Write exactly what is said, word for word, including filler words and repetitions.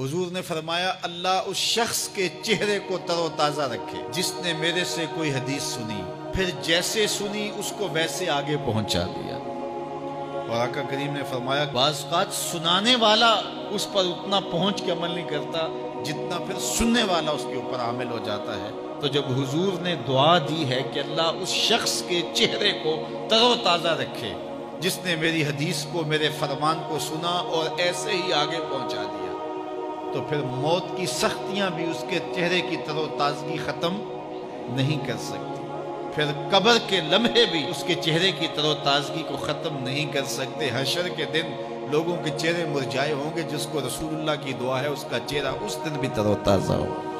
हुजूर ने फरमाया, अल्लाह उस शख्स के चेहरे को तरोताज़ा रखे जिसने मेरे से कोई हदीस सुनी, फिर जैसे सुनी उसको वैसे आगे पहुंचा दिया। और आका करीम ने फरमाया, बाज़ औक़ात सुनाने वाला उस पर उतना पहुंच के अमल नहीं करता जितना फिर सुनने वाला उसके ऊपर आमिल हो जाता है। तो जब हुजूर ने दुआ दी है कि अल्लाह उस शख्स के चेहरे को तरोताज़ा रखे जिसने मेरी हदीस को, मेरे फरमान को सुना और ऐसे ही आगे पहुंचा दिया, तो फिर मौत की सख्तियां भी उसके चेहरे की तरोताज़गी ख़त्म नहीं कर सकती। फिर कब्र के लम्हे भी उसके चेहरे की तरोताज़गी को ख़त्म नहीं कर सकते। हशर के दिन लोगों के चेहरे मुरझाए होंगे, जिसको रसूलुल्लाह की दुआ है उसका चेहरा उस दिन भी तरोताज़ा हो।